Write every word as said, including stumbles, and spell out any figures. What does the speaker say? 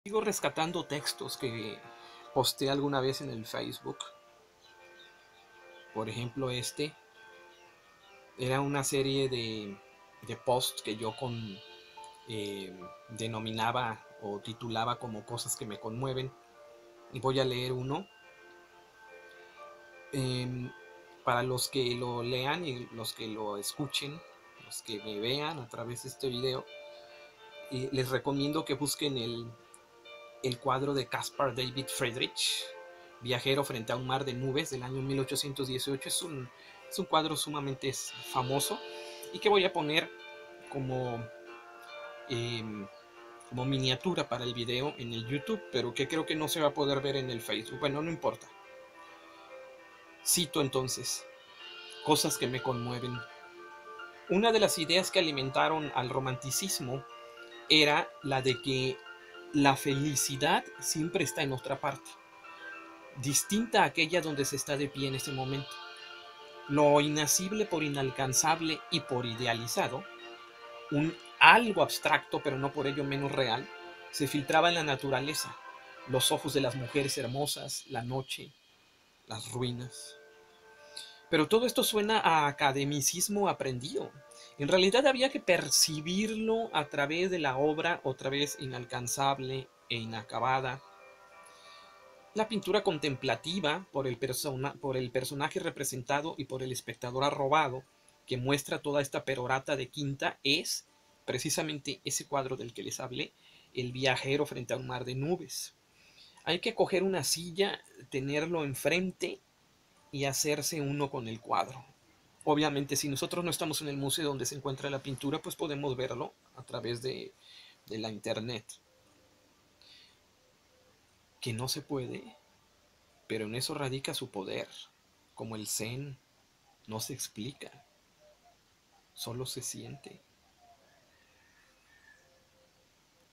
Sigo rescatando textos que posté alguna vez en el Facebook. Por ejemplo, este era una serie de, de posts que yo con, eh, denominaba o titulaba como cosas que me conmueven. Y voy a leer uno. Eh, para los que lo lean y los que lo escuchen, los que me vean a través de este video, eh, les recomiendo que busquen el, el cuadro de Caspar David Friedrich, Viajero frente a un mar de nubes, del año mil ochocientos dieciocho. Es un, es un cuadro sumamente famoso y que voy a poner como, eh, como miniatura para el video en el YouTube, pero que creo que no se va a poder ver en el Facebook. Bueno, no importa. Cito entonces: cosas que me conmueven. Una de las ideas que alimentaron al romanticismo era la de que la felicidad siempre está en otra parte, distinta a aquella donde se está de pie en ese momento. Lo inacible por inalcanzable y por idealizado, un algo abstracto pero no por ello menos real, se filtraba en la naturaleza, los ojos de las mujeres hermosas, la noche, las ruinas. Pero todo esto suena a academicismo aprendido. En realidad había que percibirlo a través de la obra, otra vez inalcanzable e inacabada. La pintura contemplativa, por el, persona, por el personaje representado y por el espectador arrobado, que muestra toda esta perorata de quinta, es precisamente ese cuadro del que les hablé, El viajero frente a un mar de nubes. Hay que coger una silla, tenerlo enfrente y hacerse uno con el cuadro. Obviamente, si nosotros no estamos en el museo donde se encuentra la pintura, pues podemos verlo a través de, de la internet. Que no se puede, pero en eso radica su poder. Como el zen, no se explica, solo se siente.